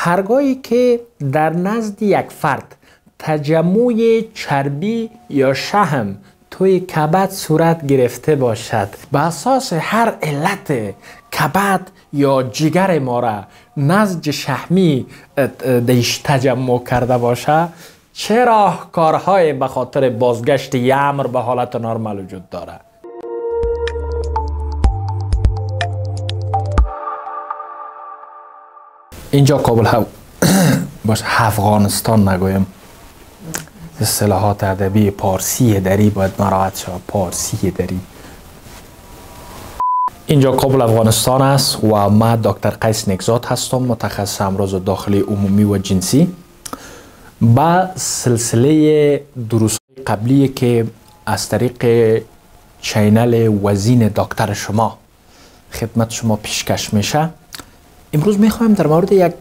هرگاهی که در نزد یک فرد تجمع چربی یا شحم توی کبد صورت گرفته باشد، به اساس هر علت کبد یا جگر ما را نسج شحمی دیش تجمع کرده باشه، چه راهکارهای به خاطر بازگشت یک امر به حالت نرمال وجود داره؟ اینجا کابل باش افغانستان نگویم، اصطلاحات ادبی پارسی دری باید مراعات شود. پارسی دری. اینجا کابل افغانستان است و من دکتر قیس نکزاد هستم، متخصص امراض داخلی عمومی و جنسی. با سلسله دروس قبلی که از طریق چینل وزین دکتر شما خدمت شما پیشکش میشه، امروز میخوایم در مورد یک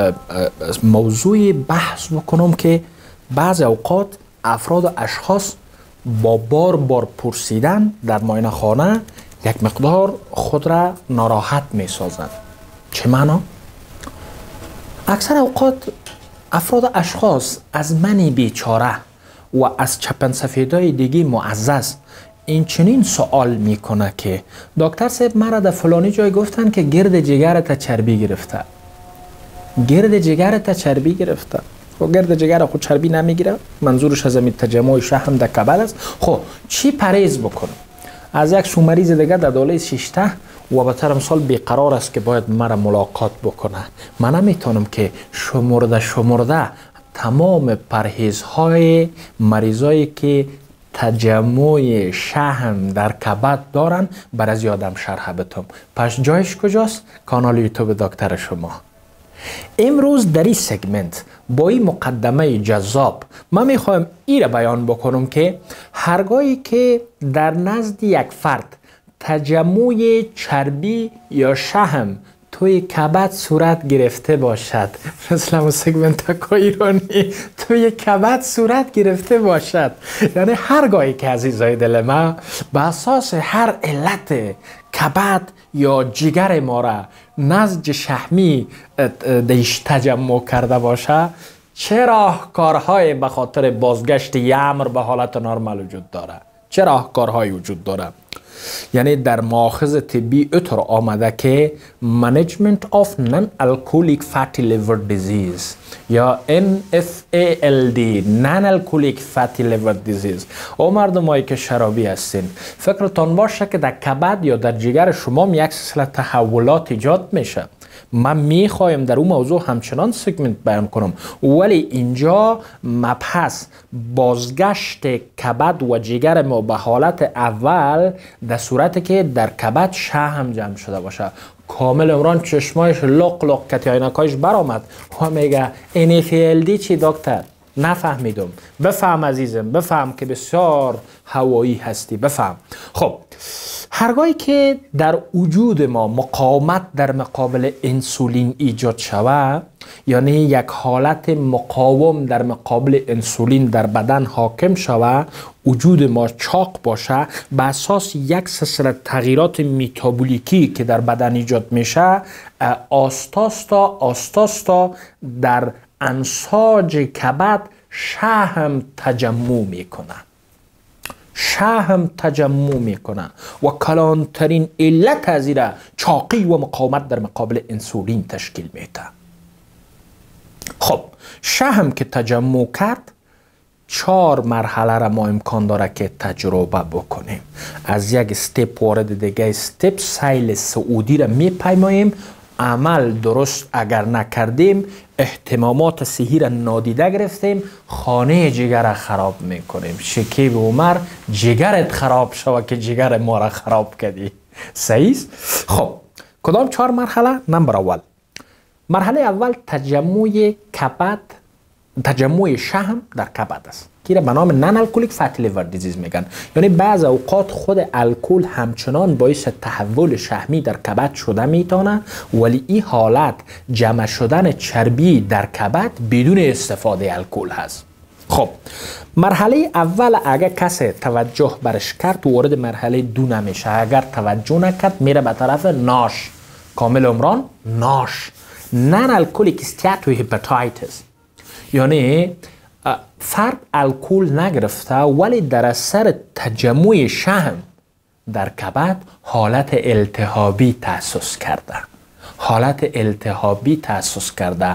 موضوع بحث بکنم که بعض اوقات افراد و اشخاص با بار پرسیدن در معاینه خانه یک مقدار خود را ناراحت میسازند. چه معنا؟ اکثر اوقات افراد و اشخاص از من بیچاره و از چپن سفیدای دیگه معزز این چنین سوال میکنه که دکتر صاحب مرا در فلانی جای گفتن که گرد جگرت چربی گرفته. گرد جگرت چربی گرفته. خب گرد جگر خود چربی نمیگیره، منظورش از این تجمع شحم در کبد است. خب چی پرهیز بکنم؟ از یک شو مریض دیگه در دوله 6 و به طور مثال بیقرار است که باید مرا ملاقات بکنه. من نمیتونم که شمرده تمام پرهیزهای مریضایی که تجمع شحم در کبد دارن بر از یادم شرح بدم. پس جایش کجاست؟ کانال یوتیوب دکتر شما. امروز در این سگمنت با این مقدمه جذاب من میخوایم این را بیان بکنم که هرگاهی که در نزد یک فرد تجمع چربی یا شحم توی کبد صورت گرفته باشد، مثلا سگمنت ایرانی توی کبد صورت گرفته باشد، یعنی هرگاهی که عزیزای دل ما به اساس هر علت کبد یا جگر ما را نسج شحمی دیش تجمع کرده باشه، چه راهکارهای به خاطر بازگشت یک امر به حالت نرمال وجود داره؟ چه راهکارهایی وجود داره؟ یعنی در ماخذ طبی اطور آمده که Management of Non-Alcoholic Fatty Liver Disease یا NFALD Non-Alcoholic Fatty Liver Disease. او مردمایی که شرابی هستین، فکرتان باشه که در کبد یا در جگر شما یک سلسله تحولات ایجاد میشه. من میخوایم در اون موضوع همچنان سگمنت بیان کنم، ولی اینجا مبحث بازگشت کبد و جگر ما به حالت اول در صورتی که در کبد شحم جمع شده باشه. کامل عمران چشمایش لق کتی عینکایش برآمد و میگه NFALD چی دکتر؟ نفهمیدم. بفهم عزیزم، بفهم که بسیار هوایی هستی، بفهم. خب هرگاهی که در وجود ما مقاومت در مقابل انسولین ایجاد شود، یعنی یک حالت مقاوم در مقابل انسولین در بدن حاکم شود، وجود ما چاق باشه، به اساس یک سلسله تغییرات متابولیکی که در بدن ایجاد میشه، آستاستا در انساج کبد شحم تجمع میکنه. شحم تجمع میکنه و کلانترین علت از این چاقی و مقاومت در مقابل انسولین تشکیل میده. خب شحم که تجمع کرد، 4 مرحله را ما امکان داره که تجربه بکنیم. از یک استپ وارد دیگه استپ سیل سعودی را میپیماییم. عمل درست اگر نکردیم، اهتمامات صحی را نادیده گرفتیم، خانه جگر را خراب میکنیم. شکیب عمر جگرت خراب شود که جگر ما را خراب کردی. صحیح؟ خب کدام 4 مرحله؟ نمبر اول، مرحله اول تجمع کبد، تجمع شحم در کبد است که به نام نان الکلیک فتی لیور دیزیز میگن. یعنی بعض اوقات خود الکل همچنان باعث تحول شحمی در کبد شده میتونه، ولی این حالت جمع شدن چربی در کبد بدون استفاده الکل هست. خب مرحله اول اگر کسی توجه برش کرد وارد مرحله 2 نمیشه. اگر توجه نکرد میره به طرف ناش. کامل عمران ناش. نان الکلیک استیاتوهپاتیتس، یعنی فرد الکل نگرفته ولی در اثر تجمع شحم در کبد حالت التهابی تأسس کرده، حالت التهابی تأسس کرده.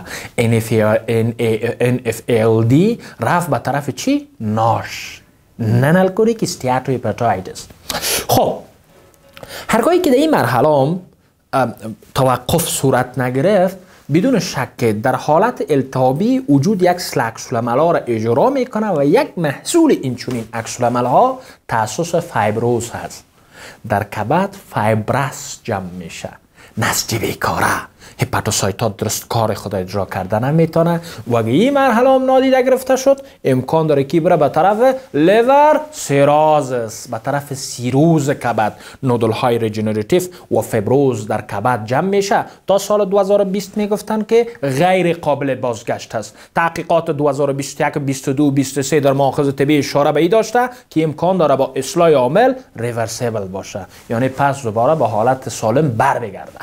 NFALD رفت به طرف چی؟ ناش، نان الکلیک استیاتوهپاتیتس. خب هرگاهی که در این مرحله توقف صورت نگرفت، بدون شک در حالت التهابی وجود یک سل عکس‌العمل ها را اجرا میکنه و یک محصول این چنین عکس‌العمل ها تأسس فایبروز هست. در کبد فایبرس جمع میشه، نسج بیکاره، هپاتوسایت ها درست کار خود اجرا کرده نمیتونه و اگه این مرحله هم نادیده گرفته شد، امکان داره که بره به طرف لیور سیرازس، به طرف سیروز کبد، نودل های ریجنراتیو و فیبروز در کبد جمع میشه. تا سال 2020 میگفتن که غیر قابل بازگشت است. تحقیقات 2021 22 23 در مؤاخذه طبی اشاره به این داشته که امکان داره با اصلاح عامل ریورسیبل باشه، یعنی پس دوباره به حالت سالم بر بگرده.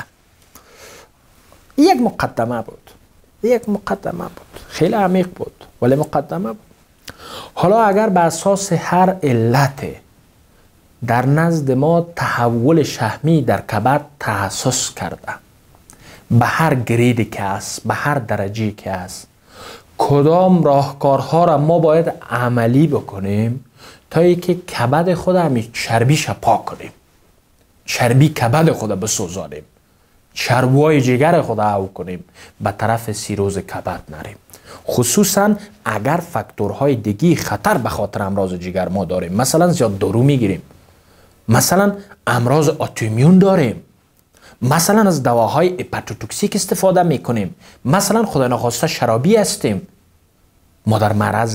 یک مقدمه بود، خیلی عمیق بود ولی مقدمه بود. حالا اگر به اساس هر علت در نزد ما تحول شحمی در کبد تأسس کرده، به هر گریدی که است، به هر درجه که است، کدام راهکارها را ما باید عملی بکنیم تا اینکه کبد خود همی چربیش پاک کنیم، چربی کبد خود بسوزانیم، چربی‌های جگر خود او کنیم، به طرف سیروز کبد نریم. خصوصا اگر فاکتورهای دیگی خطر به خاطر امراض جگر ما داریم، مثلا زیاد دارو میگیریم، مثلا امراض اتومیون داریم، مثلا از دواهای هپاتوتوکسیک استفاده میکنیم، مثلا خدا نخواسته شرابی هستیم، ما در معرض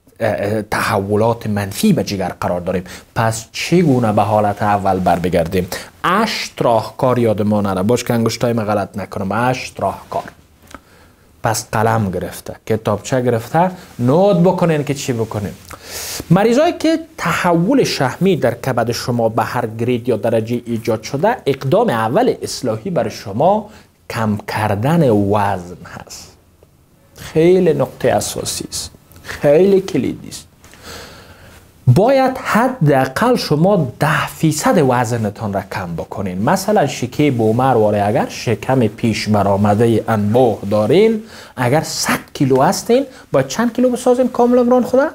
تحولات منفی به جگر قرار داریم. پس چگونه به حالت اول بر بگردیم؟ 8 راهکار یادمان نره باش که انگشتای ما غلط نکنم. 8 راهکار. پس قلم گرفته، کتابچه گرفته، نوت بکنین که چی بکنین. مریضایی که تحول شحمی در کبد شما به هر گرید یا درجه ایجاد شده، اقدام اول اصلاحی برای شما کم کردن وزن هست. خیلی نقطه اساسی است، خیلی کلیدی است. باید حداقل شما 10% وزنتان را کم بکنین. مثلا شکم عمر ولی اگر شکم پیش برآمده انبوه دارین، اگر 100 کیلو هستین، باید چند کیلو بسازین کامل عمران خدا؟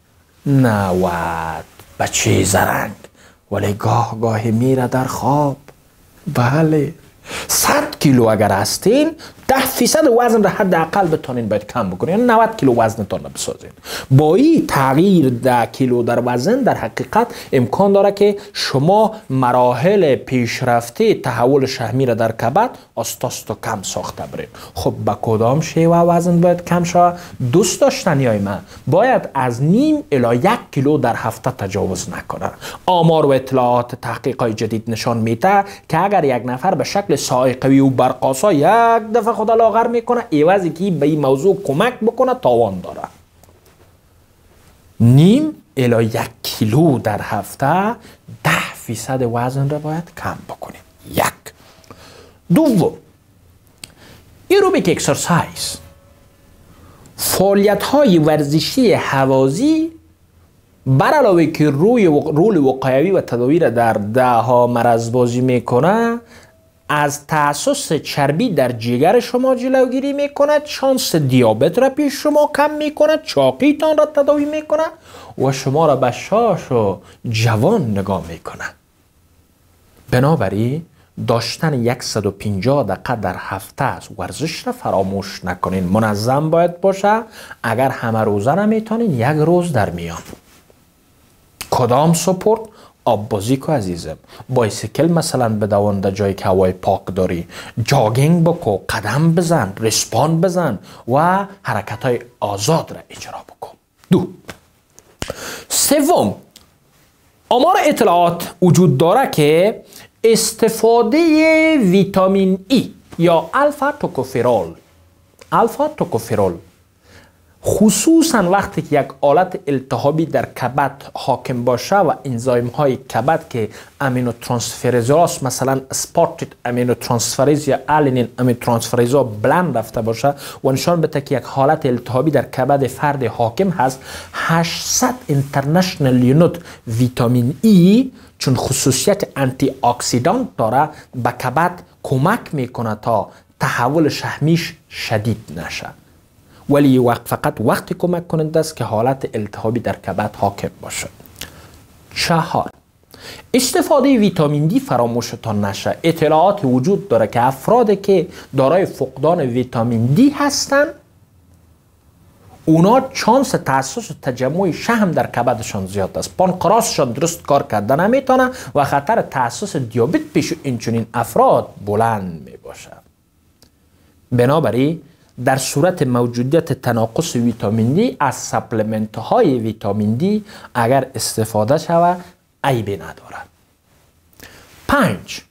90. بچه زرنگ ولی گاه میره در خواب. بله 100 کیلو اگر هستین، 10% وزن را حداقل بتونین باید کم بکنین، یعنی 90 کیلو وزنتان را بسازین. با این تغییر 10 کیلو در وزن در حقیقت امکان داره که شما مراحل پیشرفته تحول شحمی را در کبد آستاست و کم ساخته برین. خب با کدام شیوه وزن باید کم شود؟ دوست داشتنیای من باید از نیم الی 1 کیلو در هفته تجاوز نکنه. آمار و اطلاعات تحقیقات جدید نشان میده که اگر یک نفر به شکل سائقوی و برقاسا یک دفعه خدا لاغر میکنه، ایوازی که به این موضوع کمک بکنه تاوان داره. نیم الی 1 کیلو در هفته 10% وزن را باید کم بکنیم. 1. دوم، ایروبیک اکسرسایز، فعالیت های ورزشی هوازی بر علاوه که رول وقایوی و تداوی را در دهها مرض بازی میکنه، از تأسس چربی در جگر شما جلوگیری میکنه، شانس دیابت را پیش شما کم میکنه، چاقیتان را تداوی میکنه و شما را به شاش و جوان نگاه میکنه. بنابراین داشتن 150 دقیقه در هفته از ورزش را فراموش نکنین. منظم باید باشه. اگر همه روزه نمیتونین، 1 روز در میان. کدام سپورت؟ آب بازی کو عزیزم، بایسیکل مثلا بدوان در جایی که هوای پاک داری، جاگینگ بکن، قدم بزن، ریسپان بزن و حرکت های آزاد را اجرا بکن. 2. سوم، آمار اطلاعات وجود داره که استفاده ویتامین ای یا الفا توکوفرول خصوصا وقتی که یک حالت التهابی در کبد حاکم باشه و انزایم های کبد که امینو ترانسفریزاس مثلا اسپارتیت امینو ترانسفریز یا آلینین امینو ترانسفریزا بلند رفته باشه و نشان بده که یک حالت التهابی در کبد فرد حاکم هست، 800 اینترنشنال یونیت ویتامین ای چون خصوصیت آنتی اکسیدانت داره به کبد کمک میکنه تا تحول شحمیش شدید نشه، ولی فقط وقتی کمک کننده است که حالت التهابی در کبد حاکم باشه. 4. استفاده ویتامین دی فراموشتان نشه. اطلاعات وجود داره که افرادی که دارای فقدان ویتامین دی هستند اونا چانس تاسیس تجمع شحم در کبدشان زیاد است، پانکراسشان درست کار کرده نمیتونه و خطر تاسیس دیابت پیش اینچنین افراد بلند می باشه. بنابراین در صورت موجودیت تناقص ویتامین دی از سپلمنت های ویتامین دی اگر استفاده شود عیبی ندارد. 5.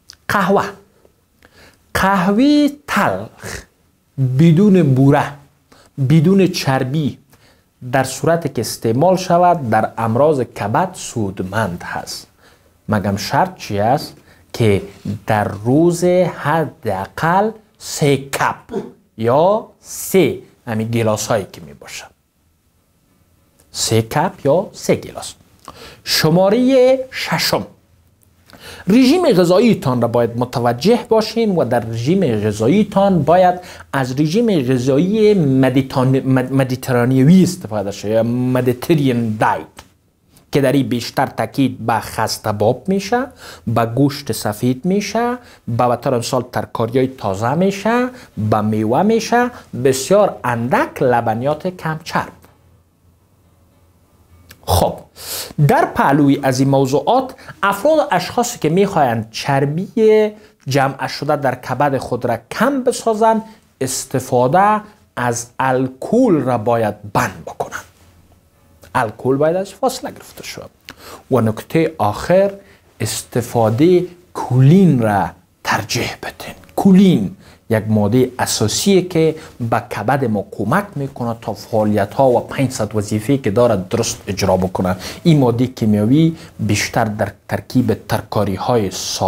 قهوه تلخ بدون بوره بدون چربی در صورت که استعمال شود در امراض کبد سودمند هست، مگم شرط چی است که در روز حداقل 3 کپ یا 3 همین گلاس هایی که می باشه، 3 کپ یا 3 گلاس. شماره 6. رژیم غذاییتان را باید متوجه باشین و در رژیم غذاییتان باید از رژیم غذایی مدیترانیوی استفاده شه یا مدیترین دایت که در این بیشتر تاکید به خسته‌باب میشه، به گوشت سفید میشه، به طور مثال ترکاری‌های تازه میشه، به میوه میشه، بسیار اندک لبنیات کم چرب. خب در پهلوی از این موضوعات افراد اشخاصی که میخواهند چربی جمع شده در کبد خود را کم بسازند استفاده از الکل را باید بند بکنند. الکل باید از فاصله گرفته شود. و نکته آخر استفاده کولین را ترجیح بدین. کولین یک ماده اساسیه که به کبد ما کمک میکنه تا فعالیت ها و 500 وظیفه که داره درست اجرا بکنه. این ماده کیمیاوی بیشتر در ترکیب ترکاری های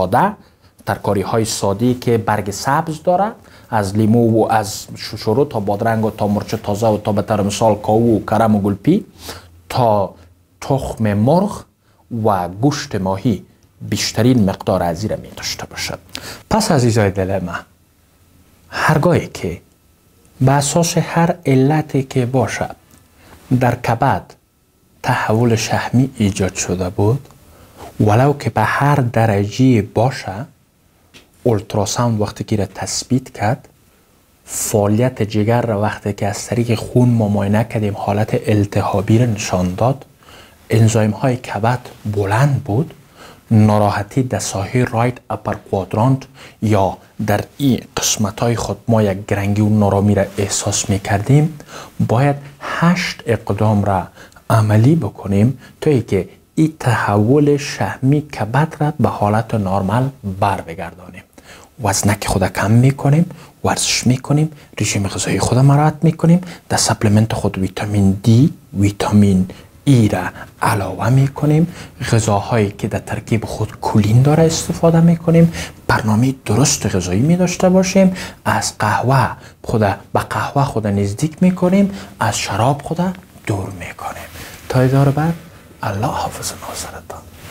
ساده که برگ سبز داره، از لیمو و از ششرو تا بادرنگ و تا مرچ تازه و تا به طور مثال کاهو و کرم و گلپی تا تخم مرغ و گوشت ماهی بیشترین مقدار از این را می داشته باشد. پس عزیزای دل من، هرگاهی که به اساس هر علتی که باشد در کبد تحول شحمی ایجاد شده بود، ولو که به هر درجه باشه، اولتراساوند وقتی که را تثبیت کرد، فعالیت جگر را وقتی که از طریق خون ما معاینه کردیم حالت التهابی را نشان داد، انزایم های کبد بلند بود، ناراحتی در ساحه رایت اپر کوادرانت یا در این قسمت های خود ما یک گرنگی و نارامی را احساس می کردیم، باید 8 اقدام را عملی بکنیم تا که این تحول شحمی کبد را به حالت نرمال بر بگردانیم. وزنک خود کم میکنیم، ورزش میکنیم، رژیم غذایی خود مراعات میکنیم، در سپلمنت خود ویتامین دی، ویتامین ای را علاوه میکنیم، غذاهایی که در ترکیب خود کولین داره استفاده میکنیم، برنامه درست غذایی می داشته باشیم، از قهوه خود نزدیک میکنیم، از شراب خود دور میکنیم. تا اداره بعد الله حافظ ناصرتان.